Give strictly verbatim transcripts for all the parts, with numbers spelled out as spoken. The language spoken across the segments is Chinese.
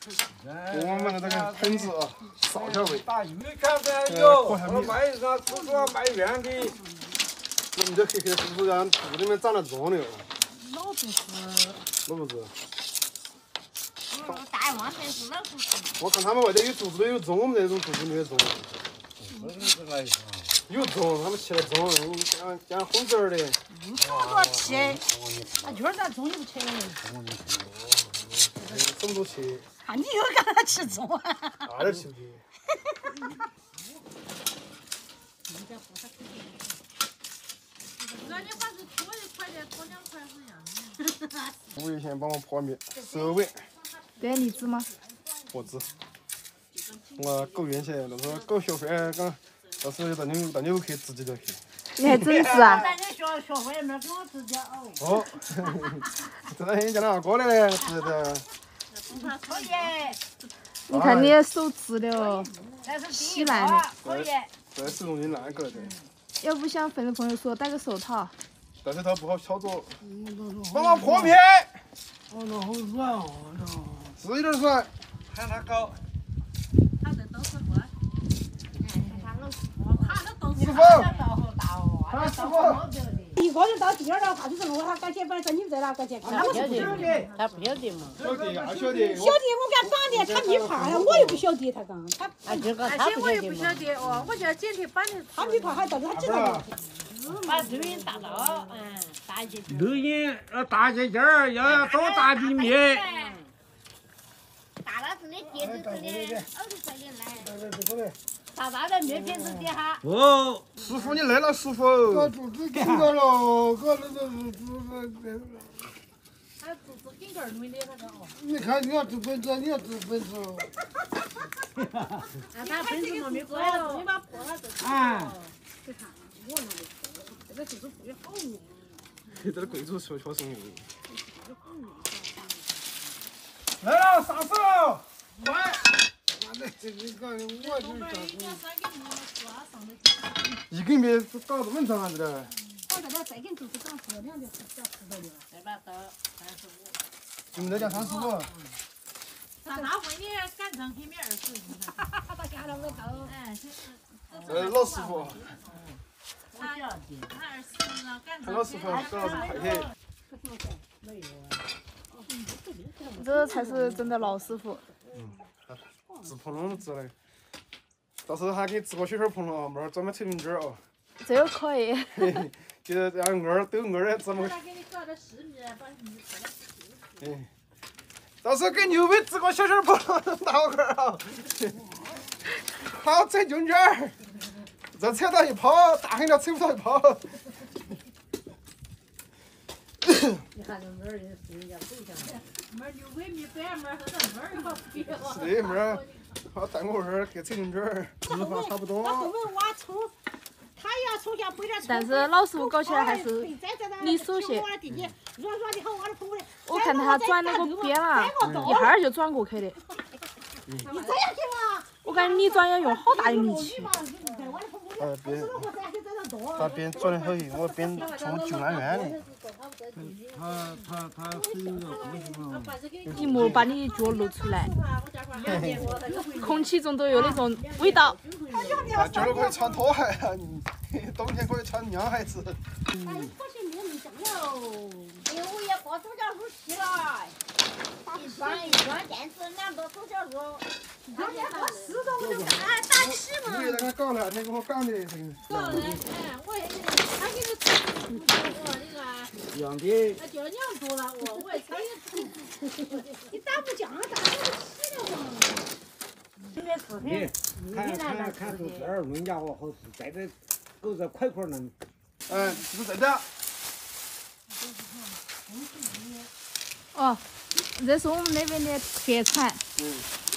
我们的这个盆子啊，少下位。 打鱼看不看有？我卖上出说卖圆的。 我们这黑黑是不是让肚里面长了疮了？ 老不是。 老不是。 大王才是老不是。 我看他们外头有肚子都有疮，我们这种肚子没有疮。有疮，他们吃的疮，讲讲红枣的。 这么多吃，啊，就是咱中午吃的。 这么多吃。 啊，你又干啥吃葱啊？ 大点吃的。五块钱帮我泡面，十二碗。 带荔枝吗？ 不止。我狗运气，那时候狗学会刚，到时候到纽到纽去自己就去。 你还真是啊！ 咱这学学会没给我自己熬。 哦，这两天叫那哥的嘞，是的。 可以。 你看你手指的哦，稀烂的。 可以。 这是容易烂个的。 要不想粉的朋友说戴个手套。 戴手套不好操作。帮我破面。 哦，那好软哦， 是有点软。 喊他搞。 他这都是过。他老他那都是。 师傅。他师傅。 一个人到第二道，他就是我他赶紧反正你们在哪赶紧。 他不晓得，他不晓得嘛。 晓得呀，晓得。 晓得我给他绑的，他没怕呀，我又不晓得他刚他。 啊，这个他不晓得嘛。 哦，我叫捡起绑的，他没怕，还到他知道。 把录音打到，嗯，大姐。 录音要大姐劲儿，要要多大比面。 大了是你爹子子的，儿子在里来。大大的面片子底下。 哦， 师傅你来了，师傅。 我肚子紧个了，我这这这这。 他肚子紧个弄的那个哦。 你看你要吃粉子，你要吃粉子。 啊，他粉子没过了，你把破了就。 啊。 你看我那里。这个就是属于好面。 这个贵族说确实牛。 来了，上手了， 快！那这个干的我就是啥子？ 一根面搞这么长子的。 我这边再给你做出长十两的，小十个的。 再把到三十五。 你们这叫三十五。 那那回你赶上黑面二十，你看。 他下了我头。 哎， 呃，老师傅。 他他二十呢，赶上。 老师傅主要是快些。 没有啊。 这才是真的老师傅。 嗯，治碰龙治的，到时候还给你治个血血碰龙，妹儿专门推零件哦。 这个可以。 就是让伢儿抖伢儿的怎么？ 给你搞点视频，把你嗯，到时候给牛尾治个血血碰龙，哪个啊？好踩中间儿，这踩到一泡，大黑了踩不到一泡。 你看这妹儿也是人家手下。妹儿牛尾没白，妹儿和咱妹儿要比了。 是的，妹儿，好带我儿给踩中间儿，指法差不多。 他后面挖葱，他要从下põ点葱。 但是老师傅搞起来还是你手些。 软软的好，挖的葱的。 我看他转那个边了，一下儿就转过去的。 你这样去嘛？ 我感觉你转要用好大的力气。 呃，边，他边转的好硬，我边从救那远的。 他他他是一个故事嘛。 你莫把你脚露出来，空气中都有那种味道。 那脚都可以穿拖鞋啊，冬天可以穿凉鞋子。 嗯。可惜没没酱了，哎，我也过手脚肉去了，一装一装电池两多手脚肉，他也过四个我就哎打起嘛。 你给他搞了，他给我搞的。 搞的，哎，我也他给你我那个。 一样的。 那叫娘多了，我我也猜也。 你打不酱，打不起了嘛。 这个视频， 看看看出这儿论家伙好吃，在这狗这块块能。 嗯，是真的。 哦，这是我们那边的特产。 嗯。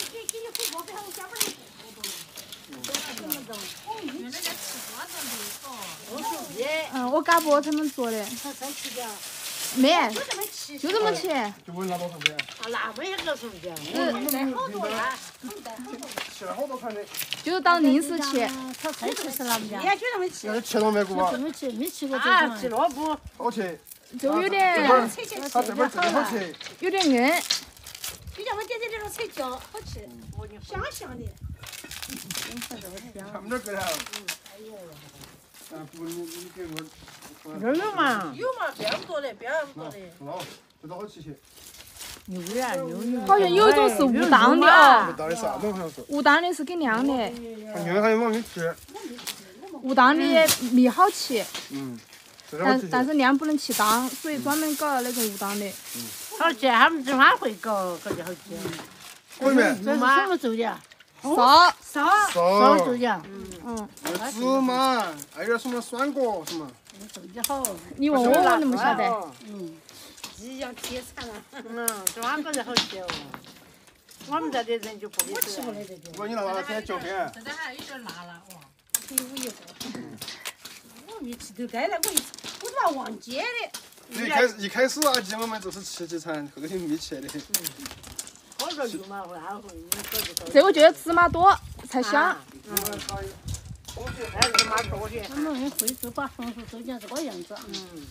嗯，我嘎伯他们做的。没，就这么吃。 就问那多少钱？ 啊，那没那个什么的， 是好多呀， 吃了好多盘的。 就是当零食吃。 炒菜吃是那么家。 也就这么吃。 要是吃了没过吧？ 没吃，没吃过这种。吃萝卜。 好吃。 就有点。 他这边这个好吃。 有点硬。 叫我点点这种菜椒，好吃，香香的。 他们这给他。嗯，不，你你给我。 肉有嘛？ 有嘛？别不多的，别不多的。 哦，这都好吃些。 牛呀，牛牛。 好像有一种是无档的哦， 到底啥东西好像是？ 无档的是给晾的， 他原来还有往里吃。 无档的米好吃， 嗯。 但但是晾不能去档，所以专门搞了那种无档的。 好吃，他们正好会搞，搞的好吃。 后面。 这是什么做的？ 烧烧烧做的。 嗯。 芝麻，还有什么酸果什么。 做的好。 你问我，你不晓得。 嗯。 鸡要贴惨了。 嗯，这玩搞得好吃哦。我们这的人就不会吃。 我你那娃天椒片。 现在还有点辣了，哇。 可以五一个。我没吃头该了，我一我他妈忘记的。 一开始一开始啊，记我们就是吃几餐，后头就没吃的。 好热油嘛，会还会你搞就搞。 这我觉得芝麻多才香。 嗯。还是芝麻多些。 他们人会做把松鼠做成这个样子。 嗯。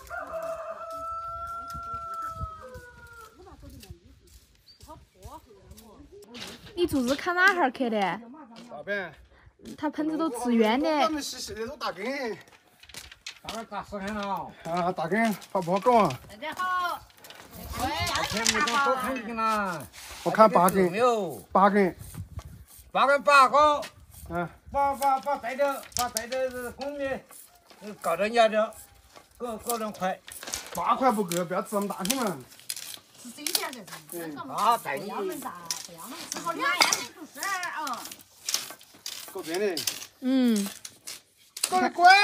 你做是看哪哈儿去的？ 大便。 他盆子都吃圆的。 咱们细细的都大根。 大根打死根了。 啊，大根怕不好搞啊。 大家好。 前面都多看一根啦。 我看八根。八根。 八根八个。 嗯。 把把把带的把带的这公的，搞成伢的，搞搞成块。 八块不够，不要吃那么大些嘛。 是这点的。 嗯。 啊，带你。 不要那么大，不要那么吃好两样的就是哦。 够真的。 嗯。 搞得乖。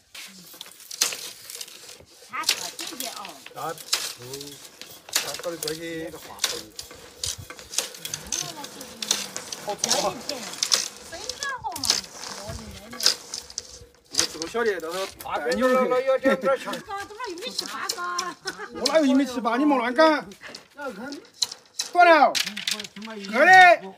他这个姐姐哦。 啊，嗯，他搞得乖些。好粗啊！我吃过小的，到时候带牛肉去。 有点点强。 一米七八个。 我哪有一米七八？你莫乱讲。多了。够的。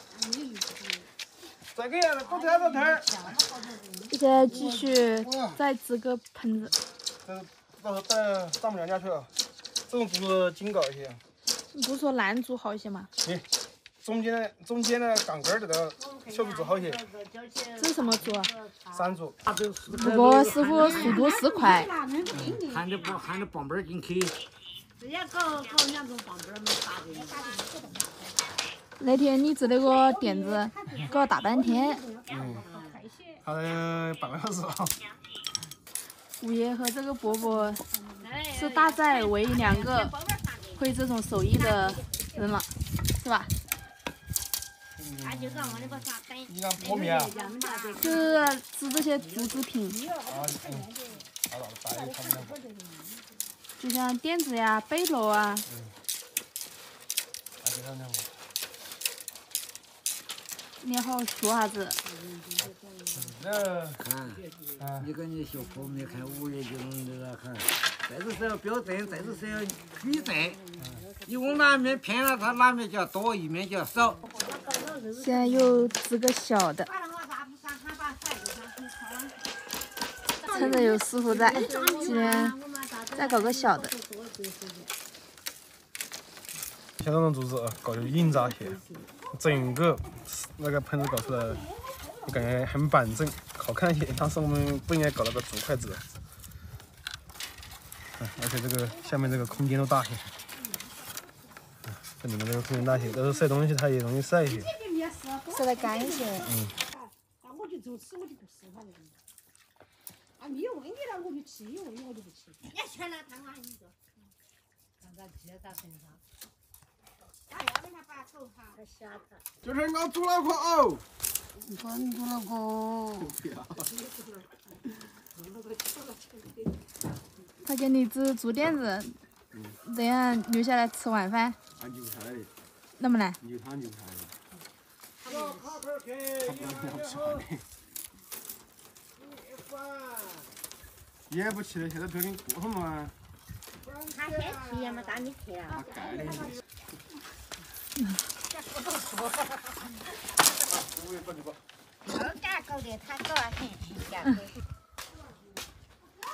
再给搞这个头儿。 现在继续再织个盆子。 这到时候带丈母娘家去了，这种做紧搞一些。 你不说烂做好一些吗？ 你中间的中间的杠杆儿这个小肚做好些。 这什么做？ 三做。 不过师傅速度是快。 喊着棒喊着棒棒进去。 人家搞搞两种棒棒没打的。 那天你织那个垫子搞了大半天。 嗯。好了半个小时了。 物业和这个伯伯是大仔唯一两个会这种手艺的人了，是吧？ 他就让我那个啥等。 你看破面啊？ 是织这些竹制品。 啊，嗯。好了，大爷他们两个。 就像垫子呀、背篓啊。 嗯。大爷他们两个。 你好说啥子？ 那看，你跟你小婆没看物业就弄那个看，在这时候标准，在这时候举证，你往哪面偏了，他哪面就要多，一面就要少。 现在又织个小的，趁着有师傅在，今天再搞个小的。 像这种竹子搞得硬扎些，整个那个盆子搞出来，我感觉很板正，好看些。但是我们不应该搞那个竹筷子，嗯，而且这个下面这个空间都大些，嗯，这里面这个空间大些，到时候晒东西它也容易晒一些， 晒得干一些。 嗯。 啊，我就就吃，我就不吃它那个。啊，你问你了，我就吃；你问你，我就不吃。你全拿汤啊，你说。 让咱鸡在身上。 就是我做了个哦。 你说你做了个。 他给你织竹垫子，这样留下来吃晚饭。 俺留下来的。 能不能？ 留他留下来的。他不能吃饭的。也不吃的，现在都给你过上嘛。 他先吃呀嘛，当你吃啊。 盖的。 二家搞的，他搞啊很很家。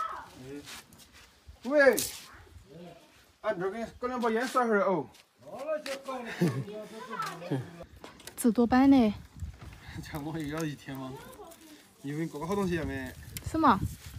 喂，俺这儿给搞两包烟甩会儿哦。 吃多半呢。 这样我又要一天吗？因为搞个好东西也没。 是吗？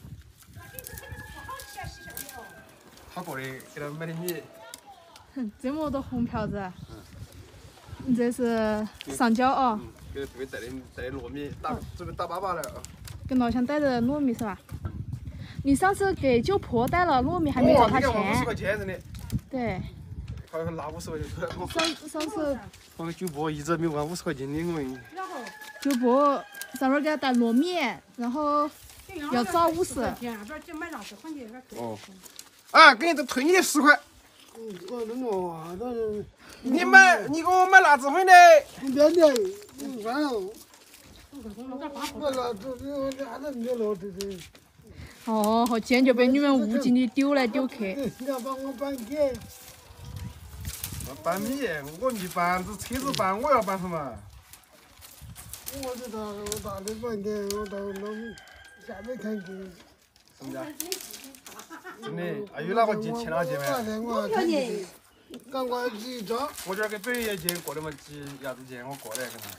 好过的，给他买点米。 这么多红瓢子。嗯。这是上交啊。 嗯，给他准备带的带的糯米，打准备打粑粑了。 给老乡带的糯米是吧？你上次给舅婆带了糯米，还没找他钱。 五十块钱真的。 对。 好像拿五十块钱出来。 上上次。 我给舅婆一直没还五十块钱的我们。 舅婆上回给他带糯米，然后要找五十。 哦。啊，给你都退你的十块。 我那么啊，那是。 你买，你给我买辣子粉的。 别的，完了。我辣子粉我俩都没了，这是。 哦，好坚决被你们无情的丢来丢去。 你要帮我搬给。 我搬米，我米搬，这车子搬，我要搬什么？ 我是他，我打的半天，我到那下面看去。 什么的？真的，还有哪个借欠哪个借没？ 我骗你。赶快去找。 我这儿给北爷借过的嘛，借鸭子借我过来跟他。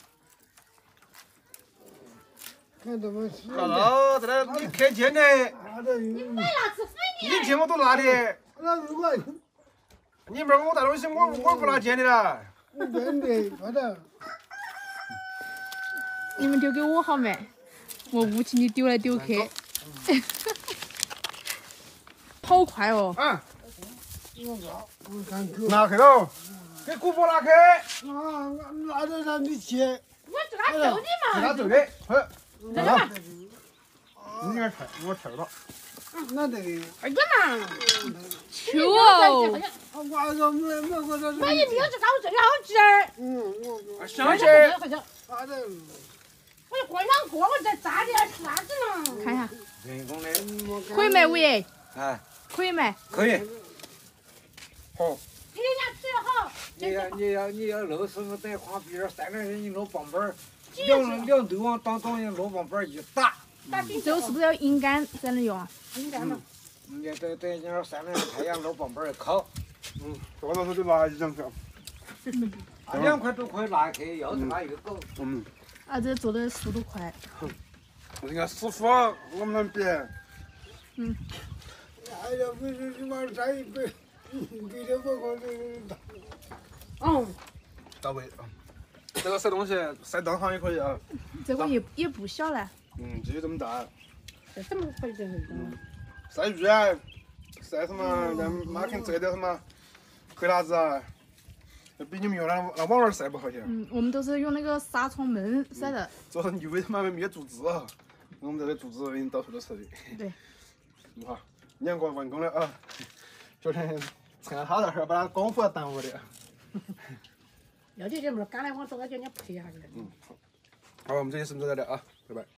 看他们。 看到在那你开钱的。 你买辣子粉的。 你钱我都拿的。 那如果。 你不让我带东西，我我不拿钱的啦。 真的，快点。 你们丢给我好没？我无情的丢来丢去。好快哦！ 啊。 拿开喽，给姑婆拿开。 啊，拿着让你切。 我是他走的嘛。 是他走的，快。来。你看菜，我跳了。 那得。 哎呀妈！ 球哦！ 我说没没我说。 万一你要是搞这个好吃儿。 嗯，我。 想起。 好的。 我就过两锅，我再炸点啥子呢？ 看一下。 人工的。 可以没，五爷？ 啊。 可以没？ 可以。 好。 你家吃的好。 你要你要你要露时候在旁边三个人一攞棒棒，两两头往当当人攞棒棒一打。 这个是不是要阴干才能用啊？ 阴干了。 你在在那三个人太阳攞棒棒一烤。 嗯，这到时候就拿一张票。 两块多块拿去，要是拿一个狗。 嗯。 啊，这做的速度快。 人家师傅，我们能比。 嗯。 哎呀，不是你妈摘一杯，给点我我这。 哦。 到位啊！这个晒东西晒当行也可以啊。 这个也也不小嘞。 嗯，就这么大。 这怎么可以这样？ 晒鱼啊，晒什么？让妈看这点什么？葵辣子啊，比你们用那那网儿晒不好些。 嗯，我们都是用那个纱窗门晒的。 主要是你为他妈没有竹子啊，我们这里竹子已经到处都是的。 对。 好，两个完工了啊！昨天趁他那儿把他功夫要耽误的。 要点点么干的，我说我叫你陪下去。 嗯，好，好，我们这期视频就到这啊，拜拜。